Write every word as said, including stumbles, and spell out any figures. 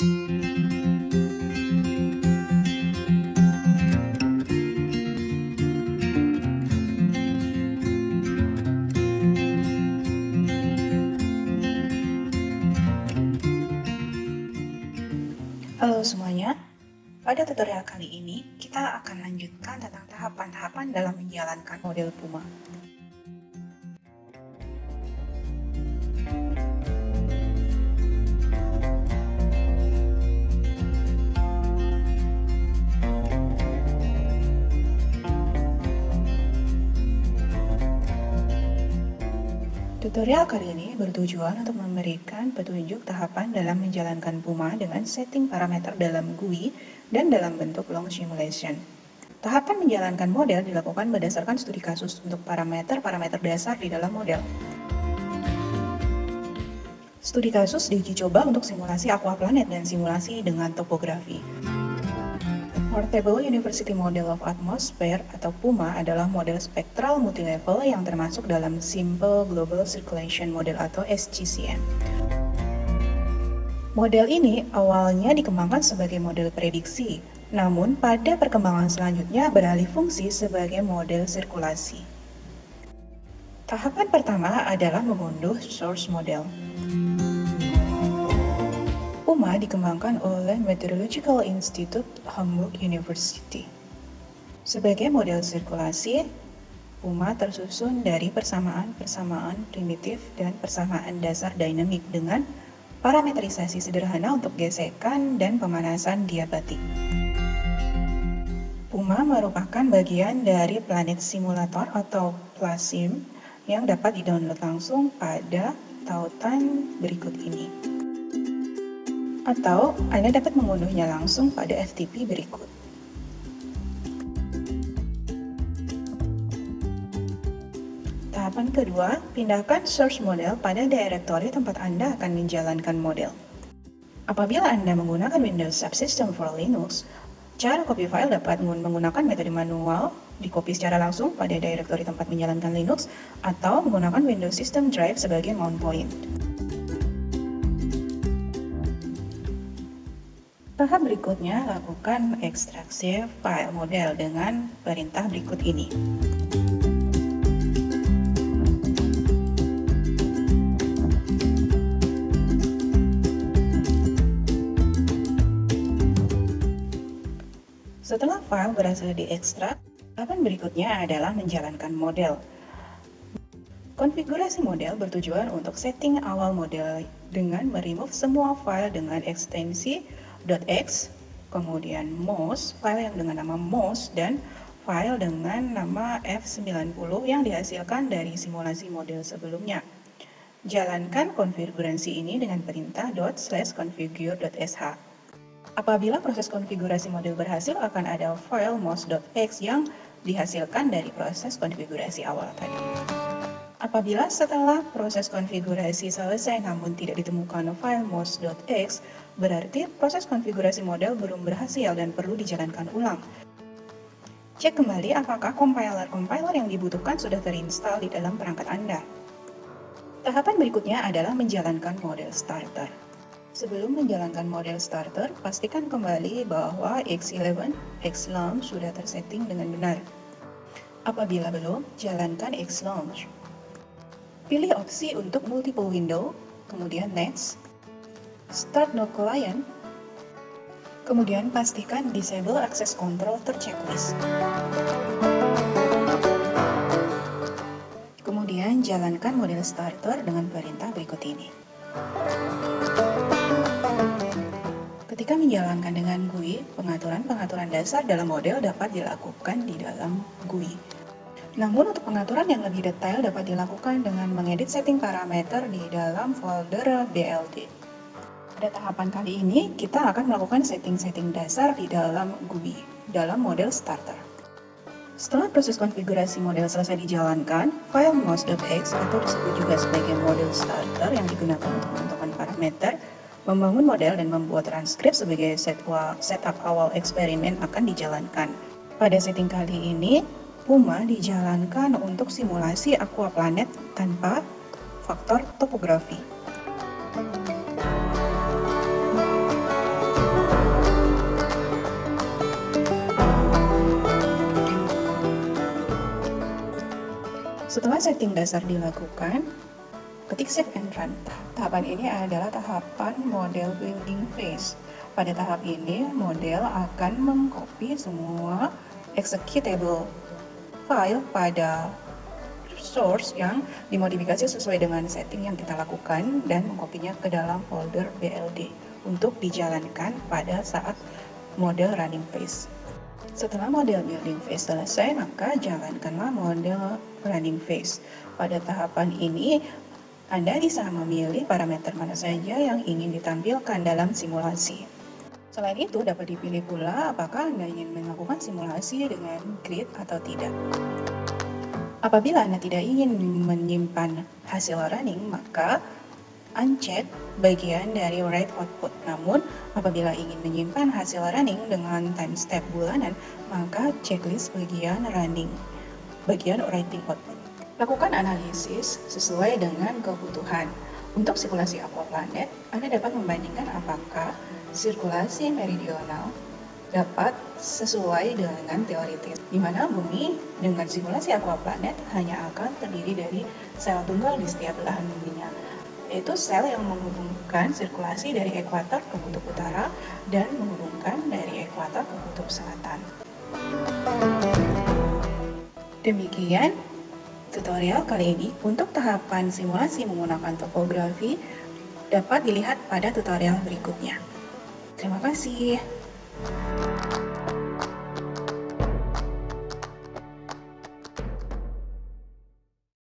Halo semuanya, pada tutorial kali ini kita akan lanjutkan tentang tahapan-tahapan dalam menjalankan model Puma. Tutorial kali ini bertujuan untuk memberikan petunjuk tahapan dalam menjalankan Puma dengan setting parameter dalam G U I dan dalam bentuk long simulation. Tahapan menjalankan model dilakukan berdasarkan studi kasus untuk parameter-parameter dasar di dalam model. Studi kasus diuji coba untuk simulasi aquaplanet dan simulasi dengan topografi. Portable University Model of Atmosphere atau Puma adalah model spektral multilevel yang termasuk dalam Simple Global Circulation Model atau S G C M. Model ini awalnya dikembangkan sebagai model prediksi, namun pada perkembangan selanjutnya beralih fungsi sebagai model sirkulasi. Tahapan pertama adalah mengunduh source model. Puma dikembangkan oleh Meteorological Institute Hamburg University. Sebagai model sirkulasi, Puma tersusun dari persamaan-persamaan primitif dan persamaan dasar dinamik dengan parametrisasi sederhana untuk gesekan dan pemanasan diabatik. Puma merupakan bagian dari Planet Simulator atau PlaSim yang dapat didownload langsung pada tautan berikut ini. Atau Anda dapat mengunduhnya langsung pada F T P berikut. Tahapan kedua, pindahkan source model pada direktori tempat Anda akan menjalankan model. Apabila Anda menggunakan Windows Subsystem for Linux, cara copy file dapat menggunakan metode manual, di-copy secara langsung pada direktori tempat menjalankan Linux, atau menggunakan Windows System Drive sebagai mount point. Tahap berikutnya, lakukan ekstraksi file model dengan perintah berikut ini. Setelah file berhasil diekstrak, tahapan berikutnya adalah menjalankan model. Konfigurasi model bertujuan untuk setting awal model dengan meremove semua file dengan ekstensi .x, kemudian mouse, file yang dengan nama mouse, dan file dengan nama F sembilan puluh yang dihasilkan dari simulasi model sebelumnya. Jalankan konfigurasi ini dengan perintah .configure.sh. Apabila proses konfigurasi model berhasil, akan ada file mouse.x yang dihasilkan dari proses konfigurasi awal tadi. Apabila setelah proses konfigurasi selesai namun tidak ditemukan file mouse.x, berarti proses konfigurasi model belum berhasil dan perlu dijalankan ulang. Cek kembali apakah compiler-compiler yang dibutuhkan sudah terinstall di dalam perangkat Anda. Tahapan berikutnya adalah menjalankan model starter. Sebelum menjalankan model starter, pastikan kembali bahwa X eleven, X launch sudah tersetting dengan benar. Apabila belum, jalankan X launch. Pilih opsi untuk multiple window, kemudian next, start no client, kemudian pastikan disable access control terchecklist. Kemudian jalankan model starter dengan perintah berikut ini. Ketika menjalankan dengan G U I, pengaturan-pengaturan dasar dalam model dapat dilakukan di dalam G U I. Namun untuk pengaturan yang lebih detail dapat dilakukan dengan mengedit setting parameter di dalam folder B L D. Pada tahapan kali ini, kita akan melakukan setting-setting dasar di dalam G U I, dalam model starter. Setelah proses konfigurasi model selesai dijalankan, file mouse.x atau disebut juga sebagai model starter yang digunakan untuk menentukan parameter, membangun model dan membuat transkrip sebagai setup awal eksperimen akan dijalankan. Pada setting kali ini, Puma dijalankan untuk simulasi aquaplanet tanpa faktor topografi. Setelah setting dasar dilakukan, ketik save and run. Tahapan ini adalah tahapan model building phase. Pada tahap ini, model akan mengcopy semua executable file pada source yang dimodifikasi sesuai dengan setting yang kita lakukan dan mengkopinya ke dalam folder B L D untuk dijalankan pada saat model running phase. Setelah model building phase selesai, maka jalankanlah model running phase. Pada tahapan ini, Anda bisa memilih parameter mana saja yang ingin ditampilkan dalam simulasi. Selain itu, dapat dipilih pula apakah Anda ingin melakukan simulasi dengan grid atau tidak. Apabila Anda tidak ingin menyimpan hasil running, maka uncheck bagian dari write output. Namun, apabila ingin menyimpan hasil running dengan time step bulanan, maka checklist bagian running, bagian writing output. Lakukan analisis sesuai dengan kebutuhan. Untuk sirkulasi aquaplanet, Anda dapat membandingkan apakah sirkulasi meridional dapat sesuai dengan teoritis, di mana bumi dengan sirkulasi aquaplanet hanya akan terdiri dari sel tunggal di setiap belahan buminya, yaitu sel yang menghubungkan sirkulasi dari ekuator ke kutub utara dan menghubungkan dari ekuator ke kutub selatan. Demikian tutorial kali ini. Untuk tahapan simulasi menggunakan topografi dapat dilihat pada tutorial berikutnya. Terima kasih.